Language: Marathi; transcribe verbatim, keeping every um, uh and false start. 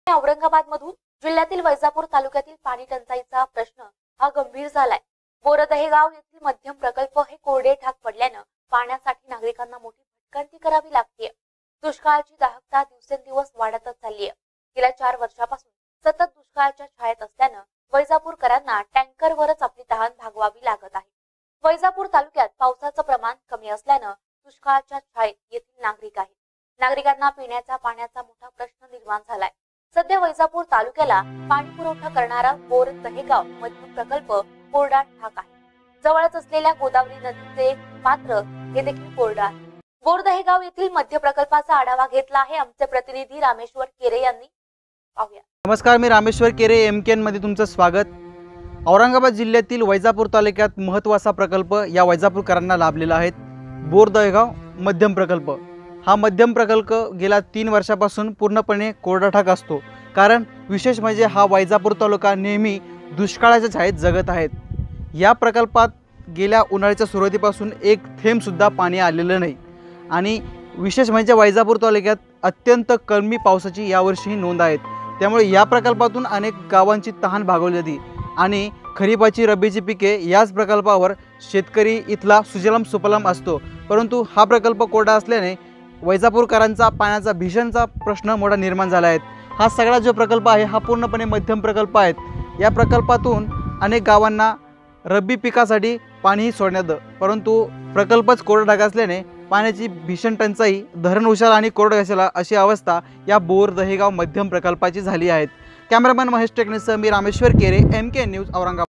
औरंगाबादमधून जिल्ह्यातील वैजापूर तालुक्यातील पाणी टंचाईचा प्रश्न हा गंभीर झालाय। बोरदहेगाव येथील मध्यम प्रकल्प हे कोरडे ठाक पडल्यानं पाण्यासाठी नागरिकांना मोठी भटकंती करावी लागते। दुष्काळाची दाहकता दिवसेंदिवस वाढतच चालली आहे। गेल्या चार वर्षापासून सतत दुष्काळाच्या छायेत असल्यानं वैजापूरकरांना टँकरवरच आपली तहान भागवावी लागत आहे। वैजापूर तालुक्यात पावसाचं प्रमाण कमी असल्यानं दुष्काळाच्या छायेत येथील नागरिक आहेत। नागरिकांना पिण्याच्या पाण्याचा मोठा प्रश्न निर्माण झालाय। सध्या वैजापूर तालुक्याला पाणी पुरवठा करणारा बोरदहेगाव मध्यम प्रकल्प कोरडा ठाक आहे। जवळच असलेल्या गोदावरी नदीचे पात्र हे देखील कोरडा आहे। बोरदहेगाव येथील मध्य प्रकल्पाचा आढावा घेतला आहे आमचे प्रतिनिधी रामेश्वर केरे यांनी। पाहूया। नमस्कार, मी रामेश्वर केरे, एमकेएन मध्ये तुमचं स्वागत। औरंगाबाद जिल्ह्यातील वैजापूर तालुक्यात महत्त्वाचा प्रकल्प या वैजापूरकरांना लाभलेला आहे। बोरदहेगाव मध्यम प्रकल्प हा मध्यम प्रकल्प गेल्या तीन वर्षापासून पूर्णपणे कोरडाठाक असतो। कारण विशेष म्हणजे हा वैजापूर तालुका नेहमी दुष्काळाच्या छायेत जगत आहेत। या प्रकल्पात गेल्या उन्हाळ्याच्या सुरुवातीपासून एक थेंब सुद्धा पाणी आलेलं नाही आणि विशेष म्हणजे वैजापूर तालुक्यात अत्यंत कमी पावसाची यावर्षी नोंद आहे। त्यामुळे या प्रकल्पातून अनेक गावांची तहान भागवली जाते आणि खरीपाची रब्बीची पिके याच प्रकल्पावर शेतकरी इथला सुजलाम सुफलाम असतो। परंतु हा प्रकल्प कोरडा असल्याने वैजापूरकरांचा पाण्याचा भीषणचा प्रश्न मोठा निर्माण झाला आहे। हा सगळा जो प्रकल्प आहे हा पूर्णपणे मध्यम प्रकल्प आहे। या प्रकल्पातून अनेक गावांना रब्बी पिकासाठी पाणी सोडण्यात येतं, परंतु प्रकल्पच कोरडा ठाक असल्याने पाण्याची भीषण टंचाई, धरण उशाला आणि कोरड घासाला अशी अवस्था या बोरदहेगाव मध्यम प्रकल्पाची झाली आहे। कॅमेरामॅन महेश टेकनेसह मी रामेश्वर केरे, एमकेएन न्यूज, औरंगाबाद।